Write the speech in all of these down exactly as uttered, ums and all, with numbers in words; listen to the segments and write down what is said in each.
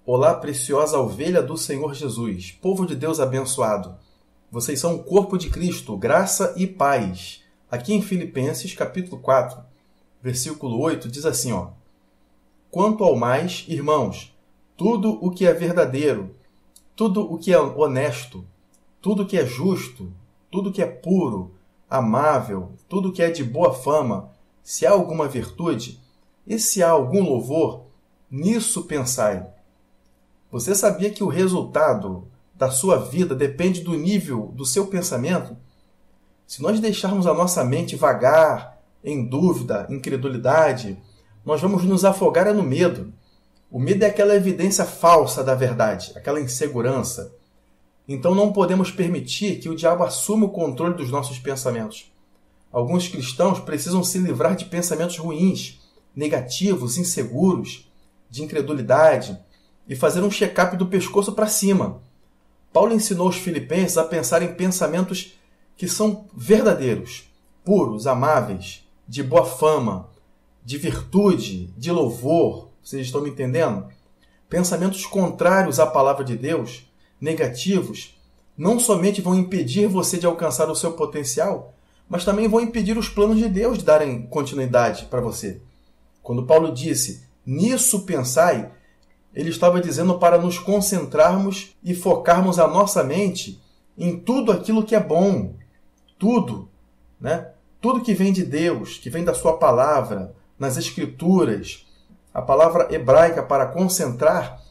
Olá, preciosa ovelha do Senhor Jesus, povo de Deus abençoado. Vocês são o corpo de Cristo, graça e paz. Aqui em Filipenses, capítulo quatro, versículo oito, diz assim, ó. Quanto ao mais, irmãos, tudo o que é verdadeiro, tudo o que é honesto, tudo o que é justo, tudo o que é puro, amável, tudo o que é de boa fama, se há alguma virtude, e se há algum louvor, nisso pensai. Você sabia que o resultado da sua vida depende do nível do seu pensamento? Se nós deixarmos a nossa mente vagar, em dúvida, incredulidade, nós vamos nos afogar no medo. O medo é aquela evidência falsa da verdade, aquela insegurança. Então não podemos permitir que o diabo assuma o controle dos nossos pensamentos. Alguns cristãos precisam se livrar de pensamentos ruins, negativos, inseguros, de incredulidade, e fazer um check-up do pescoço para cima. Paulo ensinou os filipenses a pensar em pensamentos que são verdadeiros, puros, amáveis, de boa fama, de virtude, de louvor. Vocês estão me entendendo? Pensamentos contrários à palavra de Deus, negativos, não somente vão impedir você de alcançar o seu potencial, mas também vão impedir os planos de Deus de darem continuidade para você. Quando Paulo disse, nisso pensai, ele estava dizendo para nos concentrarmos e focarmos a nossa mente em tudo aquilo que é bom. Tudo, né? Tudo que vem de Deus, que vem da sua palavra, nas Escrituras. A palavra hebraica para concentrar,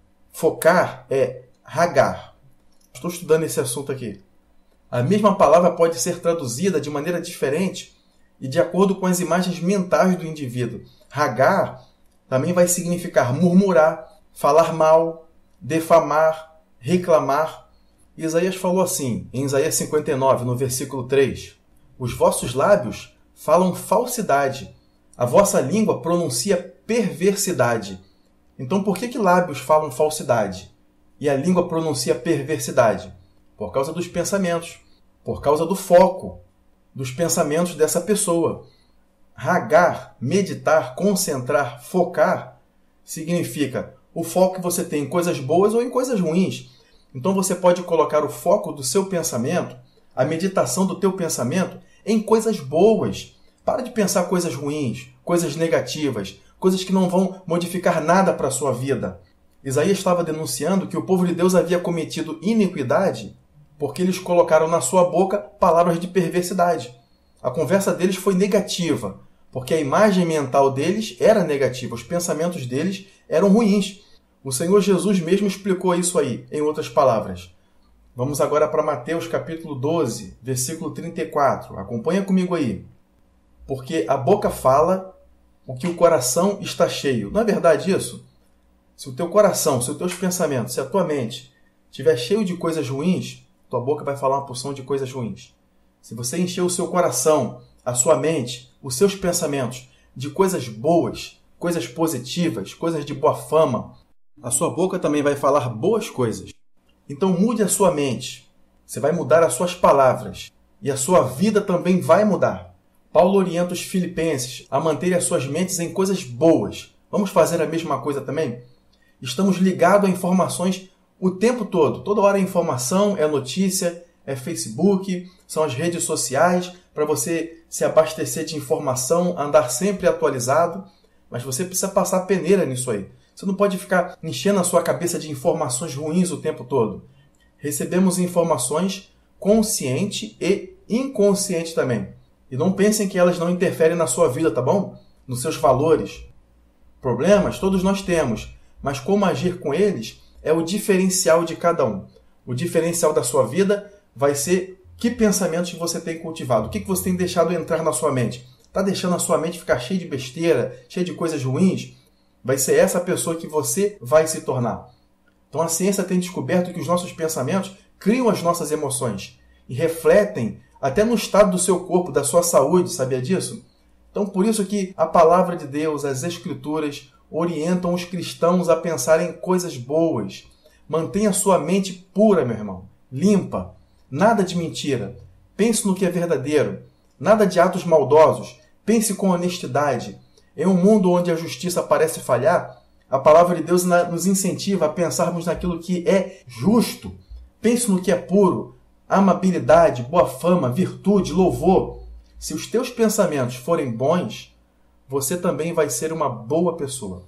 focar, é hagar. Estou estudando esse assunto aqui. A mesma palavra pode ser traduzida de maneira diferente e de acordo com as imagens mentais do indivíduo. Hagar também vai significar murmurar, falar mal, defamar, reclamar. Isaías falou assim, em Isaías cinquenta e nove, no versículo três. Os vossos lábios falam falsidade, a vossa língua pronuncia perversidade. Então por que que lábios falam falsidade e a língua pronuncia perversidade? Por causa dos pensamentos, por causa do foco dos pensamentos dessa pessoa. Hagar, meditar, concentrar, focar, significa o foco que você tem em coisas boas ou em coisas ruins. Então você pode colocar o foco do seu pensamento, a meditação do teu pensamento, em coisas boas. Para de pensar coisas ruins, coisas negativas, coisas que não vão modificar nada para a sua vida. Isaías estava denunciando que o povo de Deus havia cometido iniquidade porque eles colocaram na sua boca palavras de perversidade. A conversa deles foi negativa, porque a imagem mental deles era negativa, os pensamentos deles eram ruins. O Senhor Jesus mesmo explicou isso aí, em outras palavras. Vamos agora para Mateus capítulo doze, versículo trinta e quatro. Acompanha comigo aí. Porque a boca fala o que o coração está cheio. Não é verdade isso? Se o teu coração, se os teus pensamentos, se a tua mente estiver cheio de coisas ruins, tua boca vai falar uma porção de coisas ruins. Se você encher o seu coração, a sua mente, os seus pensamentos de coisas boas, coisas positivas, coisas de boa fama, a sua boca também vai falar boas coisas. Então mude a sua mente. Você vai mudar as suas palavras. E a sua vida também vai mudar. Paulo orienta os filipenses a manterem as suas mentes em coisas boas. Vamos fazer a mesma coisa também? Estamos ligados a informações o tempo todo. Toda hora é informação, é notícia, é Facebook, são as redes sociais, para você se abastecer de informação, andar sempre atualizado. Mas você precisa passar peneira nisso aí. Você não pode ficar enchendo a sua cabeça de informações ruins o tempo todo. Recebemos informações consciente e inconsciente também. E não pensem que elas não interferem na sua vida, tá bom? Nos seus valores. Problemas todos nós temos, mas como agir com eles é o diferencial de cada um. O diferencial da sua vida vai ser que pensamentos você tem cultivado, o que você tem deixado entrar na sua mente. Está deixando a sua mente ficar cheia de besteira, cheia de coisas ruins? Vai ser essa pessoa que você vai se tornar. Então a ciência tem descoberto que os nossos pensamentos criam as nossas emoções e refletem até no estado do seu corpo, da sua saúde, sabia disso? Então por isso que a palavra de Deus, as Escrituras, orientam os cristãos a pensar em coisas boas. Mantenha sua mente pura, meu irmão, limpa, nada de mentira. Pense no que é verdadeiro, nada de atos maldosos. Pense com honestidade. Em um mundo onde a justiça parece falhar, A palavra de Deus nos incentiva a pensarmos naquilo que é justo. Pense no que é puro, amabilidade, boa fama, virtude, louvor. Se os teus pensamentos forem bons, você também vai ser uma boa pessoa.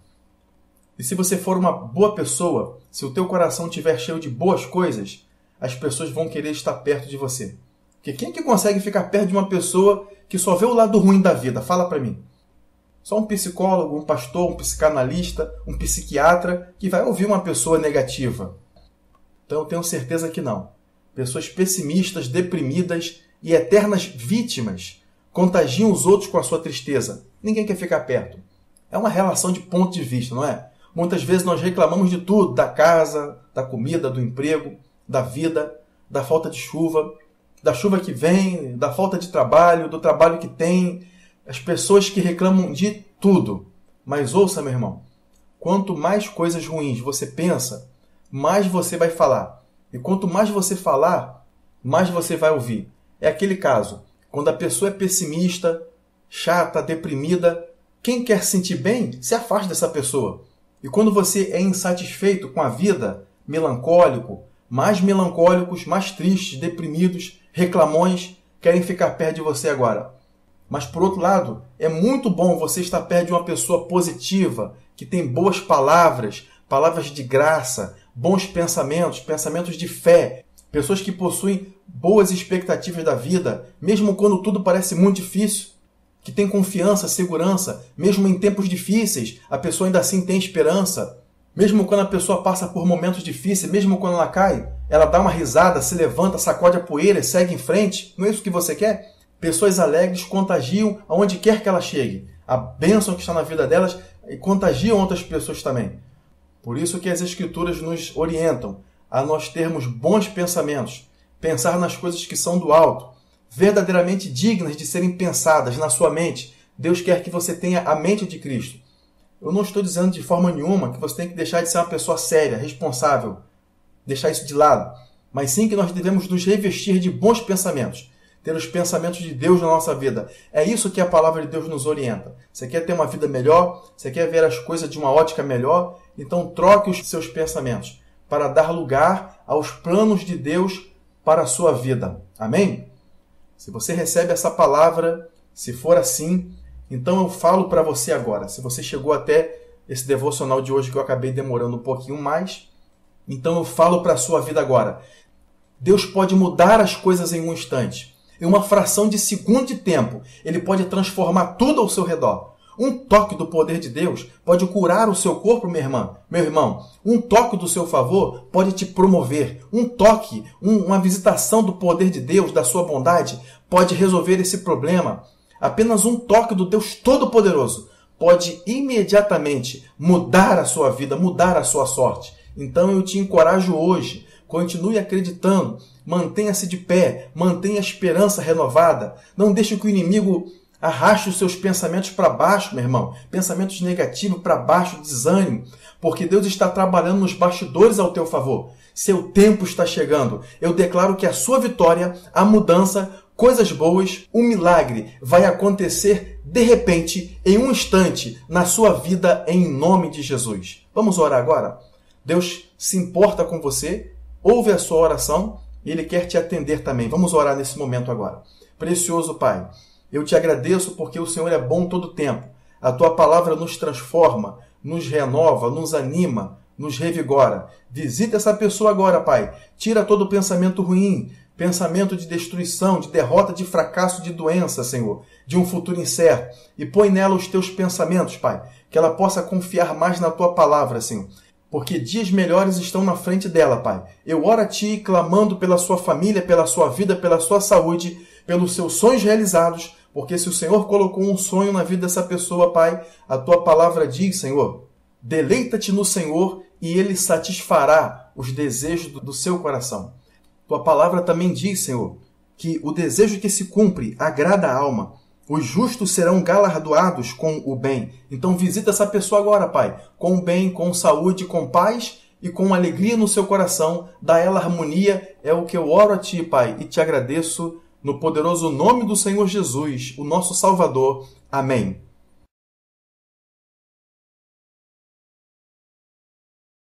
E se você for uma boa pessoa, se o teu coração estiver cheio de boas coisas, as pessoas vão querer estar perto de você. Porque quem é que consegue ficar perto de uma pessoa que só vê o lado ruim da vida? Fala para mim. Só um psicólogo, um pastor, um psicanalista, um psiquiatra que vai ouvir uma pessoa negativa. Então eu tenho certeza que não. Pessoas pessimistas, deprimidas e eternas vítimas contagiam os outros com a sua tristeza. Ninguém quer ficar perto. É uma relação de ponto de vista, não é? Muitas vezes nós reclamamos de tudo, da casa, da comida, do emprego, da vida, da falta de chuva, da chuva que vem, da falta de trabalho, do trabalho que tem, as pessoas que reclamam de tudo. Mas ouça, meu irmão, quanto mais coisas ruins você pensa, mais você vai falar. E quanto mais você falar, mais você vai ouvir. É aquele caso, quando a pessoa é pessimista, chata, deprimida, quem quer se sentir bem, se afasta dessa pessoa. E quando você é insatisfeito com a vida, melancólico, mais melancólicos, mais tristes, deprimidos, reclamões, querem ficar perto de você agora. Mas, por outro lado, é muito bom você estar perto de uma pessoa positiva, que tem boas palavras, palavras de graça, bons pensamentos, pensamentos de fé, pessoas que possuem boas expectativas da vida, mesmo quando tudo parece muito difícil, que tem confiança, segurança, mesmo em tempos difíceis, a pessoa ainda assim tem esperança. Mesmo quando a pessoa passa por momentos difíceis, mesmo quando ela cai, ela dá uma risada, se levanta, sacode a poeira e segue em frente. Não é isso que você quer? Pessoas alegres contagiam aonde quer que ela chegue. A bênção que está na vida delas e contagiam outras pessoas também. Por isso que as Escrituras nos orientam a nós termos bons pensamentos, pensar nas coisas que são do alto, verdadeiramente dignas de serem pensadas na sua mente. Deus quer que você tenha a mente de Cristo. Eu não estou dizendo de forma nenhuma que você tem que deixar de ser uma pessoa séria, responsável, deixar isso de lado, mas sim que nós devemos nos revestir de bons pensamentos, ter os pensamentos de Deus na nossa vida. É isso que a palavra de Deus nos orienta. Você quer ter uma vida melhor? Você quer ver as coisas de uma ótica melhor? Então troque os seus pensamentos para dar lugar aos planos de Deus para a sua vida. Amém? Se você recebe essa palavra, se for assim, então eu falo para você agora. Se você chegou até esse devocional de hoje que eu acabei demorando um pouquinho mais, então eu falo para a sua vida agora. Deus pode mudar as coisas em um instante. Em uma fração de segundo de tempo, Ele pode transformar tudo ao seu redor. Um toque do poder de Deus pode curar o seu corpo, minha irmã, meu irmão. Um toque do seu favor pode te promover. Um toque, um, uma visitação do poder de Deus, da sua bondade, pode resolver esse problema. Apenas um toque do Deus Todo-Poderoso pode imediatamente mudar a sua vida, mudar a sua sorte. Então eu te encorajo hoje, continue acreditando, mantenha-se de pé, mantenha a esperança renovada, não deixe que o inimigo arraste os seus pensamentos para baixo, meu irmão, pensamentos negativos para baixo, desânimo, porque Deus está trabalhando nos bastidores ao teu favor. Seu tempo está chegando. Eu declaro que a sua vitória, a mudança, coisas boas, um milagre vai acontecer de repente, em um instante, na sua vida, em nome de Jesus. Vamos orar agora? Deus se importa com você, ouve a sua oração e Ele quer te atender também. Vamos orar nesse momento agora. Precioso Pai, eu te agradeço porque o Senhor é bom todo o tempo. A Tua palavra nos transforma, nos renova, nos anima, nos revigora. Visita essa pessoa agora, Pai. Tira todo o pensamento ruim, pensamento de destruição, de derrota, de fracasso, de doença, Senhor, de um futuro incerto. E põe nela os Teus pensamentos, Pai, que ela possa confiar mais na Tua palavra, Senhor. Porque dias melhores estão na frente dela, Pai. Eu oro a Ti, clamando pela sua família, pela sua vida, pela sua saúde, pelos seus sonhos realizados, porque se o Senhor colocou um sonho na vida dessa pessoa, Pai, a Tua palavra diz, Senhor, deleita-te no Senhor e Ele satisfará os desejos do seu coração. Tua palavra também diz, Senhor, que o desejo que se cumpre agrada a alma. Os justos serão galardoados com o bem. Então visita essa pessoa agora, Pai, com o bem, com saúde, com paz e com alegria no seu coração. Dá ela harmonia, é o que eu oro a Ti, Pai, e te agradeço no poderoso nome do Senhor Jesus, o nosso Salvador. Amém.